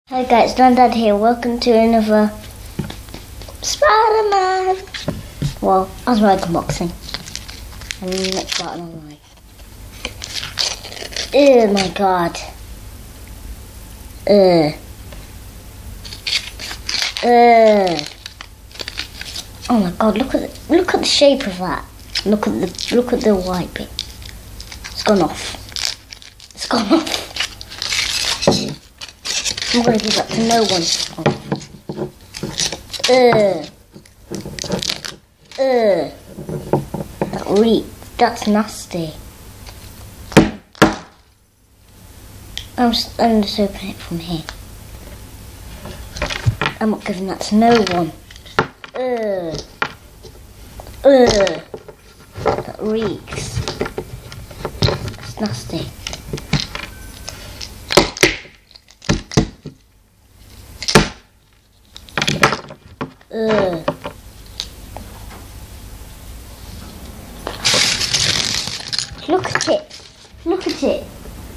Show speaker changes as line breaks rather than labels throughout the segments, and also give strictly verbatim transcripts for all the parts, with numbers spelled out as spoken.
Hi guys, Grandad here. Welcome to another Spider-Man. Well, Ozmo unboxing. And let's start online. Oh my god. Ugh. Ugh. Oh my god, look at the, look at the shape of that. Look at the look at the white bit. It's gone off. It's gone off. I'm going to give that to no one. Ugh. Ugh. That reek. That's nasty. I'm just, I'm just opening it from here. I'm not giving that to no one. Ugh. Ugh. That reeks. That's nasty. Ugh. Look at it. Look at it.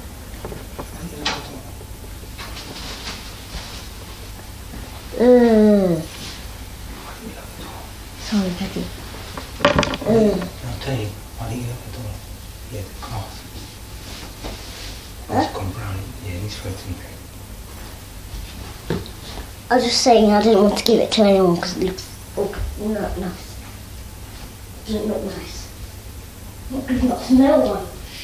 Ugh. Sorry, Daddy. Ugh.
I'll tell you, why don't you open the door? Yeah, the cloth.
Huh?
It's gone brown. Yeah, it needs floating paint.
I was just saying I didn't want to give it to anyone because it looks not nice. It doesn't look nice. I'm not giving that to no one.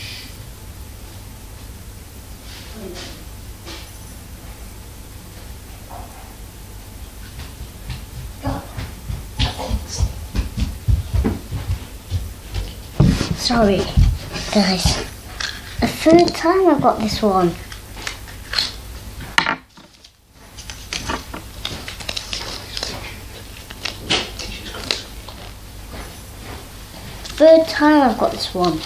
Sorry, guys. A third time I've got this one. Third time I've got this one.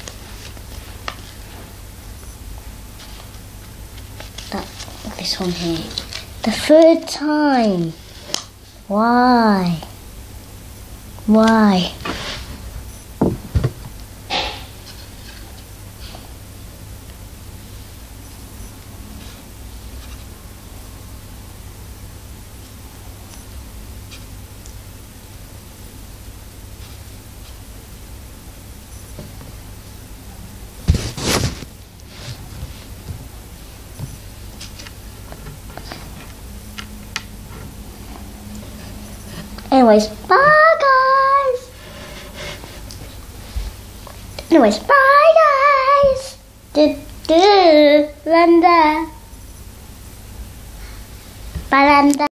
That this one here. The third time. Why? Why? Anyways, bye guys. Anyways, bye guys. Do do, Randa. Bye, Randa.